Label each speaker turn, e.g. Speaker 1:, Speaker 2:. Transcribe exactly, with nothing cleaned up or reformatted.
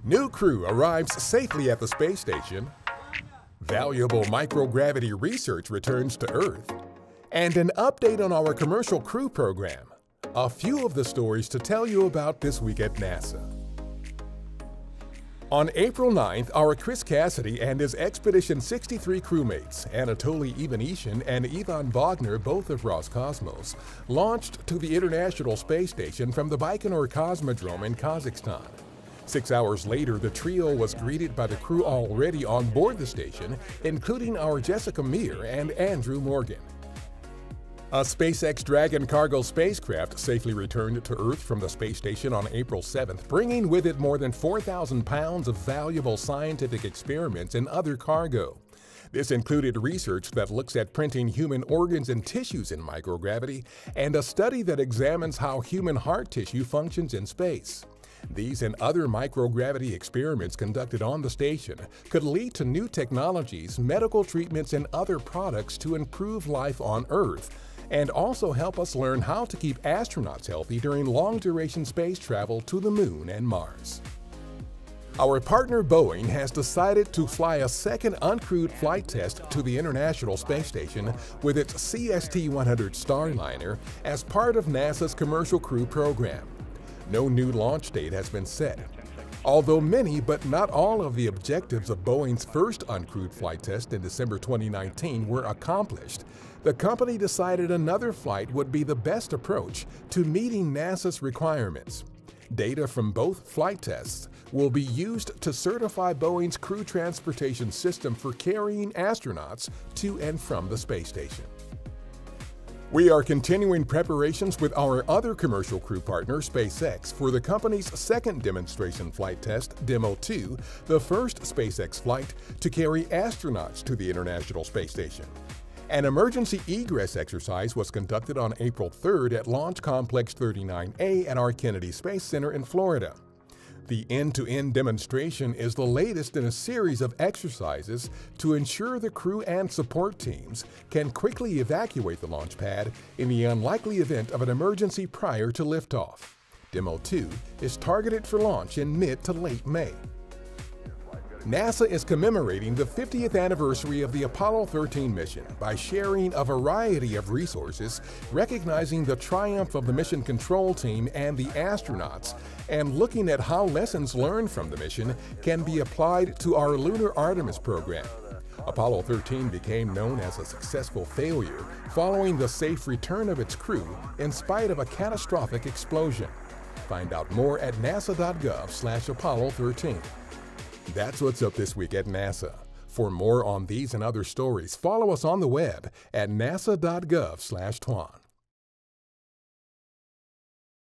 Speaker 1: New crew arrives safely at the space station. Valuable microgravity research returns to Earth. And an update on our commercial crew program. A few of the stories to tell you about this week at NASA. On April ninth, our Chris Cassidy and his Expedition sixty-three crewmates, Anatoly Ivanishin and Ivan Wagner, both of Roscosmos, launched to the International Space Station from the Baikonur Cosmodrome in Kazakhstan. Six hours later, the trio was greeted by the crew already on board the station, including our Jessica Meir and Andrew Morgan. A SpaceX Dragon cargo spacecraft safely returned to Earth from the space station on April seventh, bringing with it more than four thousand pounds of valuable scientific experiments and other cargo. This included research that looks at printing human organs and tissues in microgravity, and a study that examines how human heart tissue functions in space. These and other microgravity experiments conducted on the station could lead to new technologies, medical treatments, and other products to improve life on Earth, and also help us learn how to keep astronauts healthy during long-duration space travel to the Moon and Mars. Our partner Boeing has decided to fly a second uncrewed flight test to the International Space Station with its C S T one hundred Starliner as part of NASA's Commercial Crew program. No new launch date has been set. Although many but not all of the objectives of Boeing's first uncrewed flight test in December twenty nineteen were accomplished, the company decided another flight would be the best approach to meeting NASA's requirements. Data from both flight tests will be used to certify Boeing's crew transportation system for carrying astronauts to and from the space station. We are continuing preparations with our other commercial crew partner, SpaceX, for the company's second demonstration flight test, Demo two, the first SpaceX flight to carry astronauts to the International Space Station. An emergency egress exercise was conducted on April third at Launch Complex thirty-nine A at our Kennedy Space Center in Florida. The end-to-end demonstration is the latest in a series of exercises to ensure the crew and support teams can quickly evacuate the launch pad in the unlikely event of an emergency prior to liftoff. Demo two is targeted for launch in mid to late May. NASA is commemorating the fiftieth anniversary of the Apollo thirteen mission by sharing a variety of resources, recognizing the triumph of the mission control team and the astronauts, and looking at how lessons learned from the mission can be applied to our Lunar Artemis program. Apollo thirteen became known as a successful failure following the safe return of its crew in spite of a catastrophic explosion. Find out more at nasa dot gov slash Apollo thirteen. That's what's up this week at NASA. For more on these and other stories, follow us on the web at nasa dot gov slash Twan.